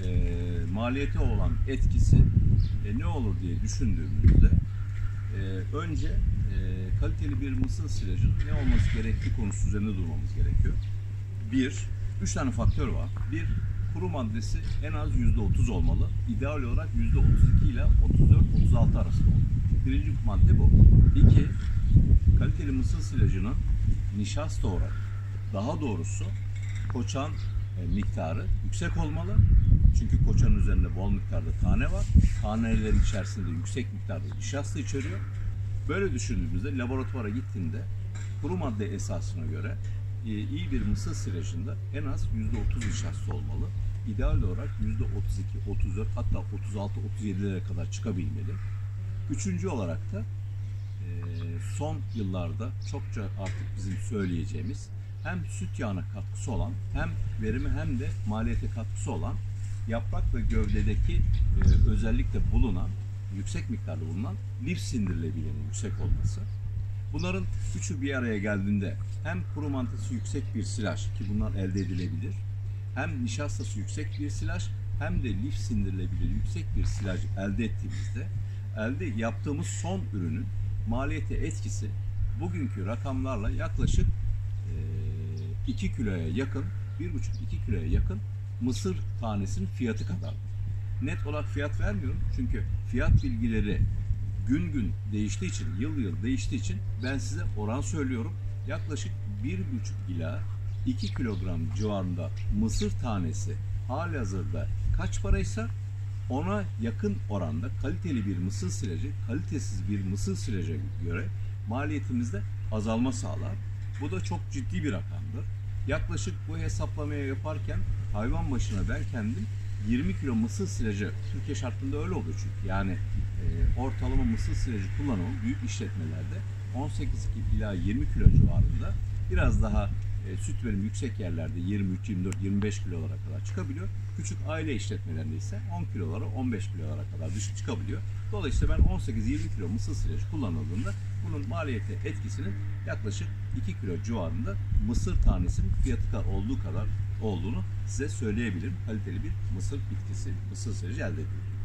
maliyete olan etkisi ne olur diye düşündüğümüzde önce kaliteli bir mısır silajının ne olması gerektiği konusu üzerinde durmamız gerekiyor. Üç tane faktör var. Kuru maddesi en az %30 olmalı. İdeal olarak %32 ile 34-36 arasında olmalı. Birinci madde bu. Kaliteli mısır silajının nişasta oranı, daha doğrusu koçan miktarı yüksek olmalı. Çünkü koçanın üzerinde bol miktarda tane var. Tanelerin içerisinde yüksek miktarda nişasta içeriyor. Böyle düşündüğümüzde laboratuvara gittiğinde kuru madde esasına göre iyi bir mısır silajında en az %30 nişasta olmalı. İdeal olarak %32, 34 hatta 36, 37'lere kadar çıkabilmeli. Üçüncü olarak da son yıllarda çokça artık bizim söyleyeceğimiz hem süt yağına katkısı olan hem verimi hem de maliyete katkısı olan yaprak ve gövdedeki özellikle bulunan yüksek miktarda bulunan lif sindirilebilirliğinin yüksek olması. Bunların üçü bir araya geldiğinde hem kuru mantısı yüksek bir silaj ki bunlar elde edilebilir, hem nişastası yüksek bir silaj hem de lif sindirilebilir yüksek bir silaj elde ettiğimizde elde yaptığımız son ürünün maliyete etkisi bugünkü rakamlarla yaklaşık 2 kiloya yakın, 1,5-2 kiloya yakın mısır tanesinin fiyatı kadardır. Net olarak fiyat vermiyorum çünkü fiyat bilgileri gün gün değiştiği için, yıl yıl değiştiği için ben size oran söylüyorum. Yaklaşık 1,5 ila 2 kilogram civarında mısır tanesi halihazırda kaç paraysa ona yakın oranda kaliteli bir mısır silajı, kalitesiz bir mısır silaja göre maliyetimizde azalma sağlar. Bu da çok ciddi bir rakamdır. Yaklaşık bu hesaplamayı yaparken hayvan başına ben kendim 20 kilo mısır silajı, Türkiye şartlarında öyle oluyor çünkü. Yani ortalama mısır silajı kullanımı büyük işletmelerde 18 ila 20 kilo civarında, biraz daha süt verimi yüksek yerlerde 23, 24, 25 kilolara kadar çıkabiliyor. Küçük aile işletmelerinde ise 10 kilolara, 15 kilolara kadar düşük çıkabiliyor. Dolayısıyla ben 18-20 kilo mısır silajı kullanıldığında bunun maliyete etkisinin yaklaşık 2 kilo civarında mısır tanesinin fiyatı olduğu kadar olduğunu size söyleyebilirim. Kaliteli bir mısır bitkisi, mısır silajı elde ediyor.